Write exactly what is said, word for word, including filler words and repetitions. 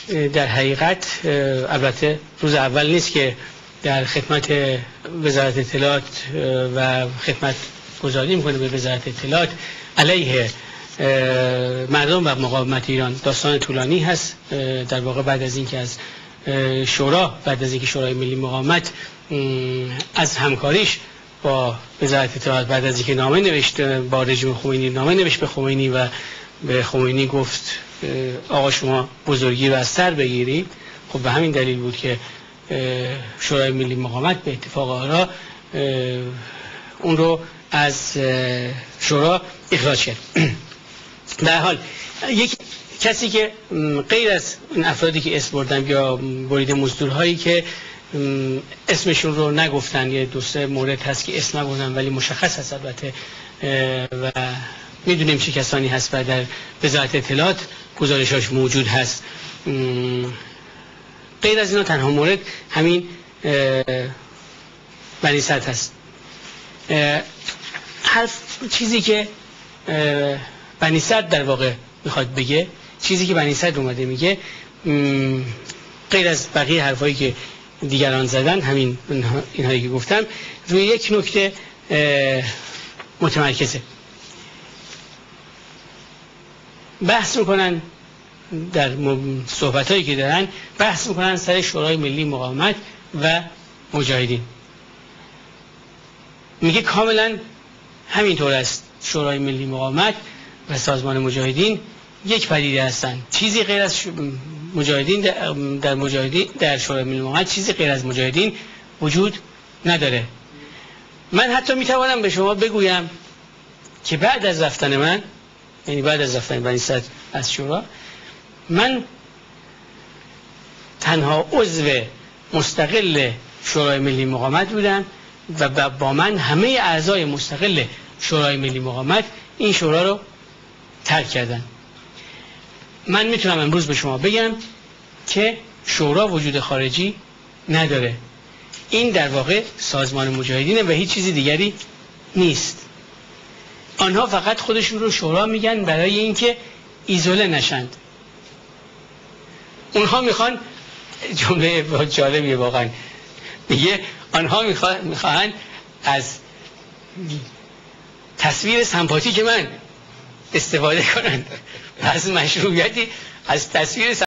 در حقیقت البته روز اول نیست که در خدمت وزارت اطلاعات و خدمت گزاری میکنه به وزارت اطلاعات علیه مردم و مقاومت ایران. داستان طولانی هست. در واقع بعد از اینکه از شورا بعد از اینکه شورای ملی مقاومت از همکاریش با وزارت اطلاعات بعد از اینکه نامه نوشت با رژیم خمینی، نامه نوشت به خمینی و به خمینی گفت آقا شما بزرگی رو از سر بگیرید، خب به همین دلیل بود که شورای ملی مقاومت به اتفاق آرا اون رو از شورا اخراج کرد. به هر حال یک کسی که غیر از این افرادی که اسم بردم یا برید مزدورهایی که اسمشون رو نگفتن، یه دو سه مورد هست که اسم نگفتن ولی مشخص هست البته و میدونیم چه کسانی هست و در وزارت اطلاعات گزارشاش موجود هست. غیر از اینا تنها مورد همین بنی صدر هست. هر چیزی که بنی صدر در واقع میخواد بگه، چیزی که بنی صدر اومده میگه، غیر از بقیه حرفایی که دیگران زدن، همین اینهایی که گفتم، روی یک نکته متمرکزه. بحث میکنن در صحبتایی که دارن، بحث میکنن سر شورای ملی مقاومت و مجاهدین. میگه کاملا همینطور است، شورای ملی مقاومت و سازمان مجاهدین یک پدیده هستند. چیزی غیر از مجاهدین در مجاهدین در شورای ملی مقاومت چیزی غیر از مجاهدین وجود نداره. من حتی میتوانم به شما بگویم که بعد از رفتن من، یعنی بعد از رفتن بنی صدر از شورا، من تنها عضو مستقل شورای ملی مقاومت بودم و با من همه اعضای مستقل شورای ملی مقاومت این شورا رو ترک کردن. من میتونم امروز به شما بگم که شورا وجود خارجی نداره. این در واقع سازمان مجاهدینه و هیچ چیزی دیگری نیست. آنها فقط خودشون رو شورا میگن برای اینکه ایزوله نشند. اونها میخوان، جمله جالبیه واقعا، میگه آنها میخوان از تصویر سمپاتیک من استفاده کنند، از مشروعیتی از تصویر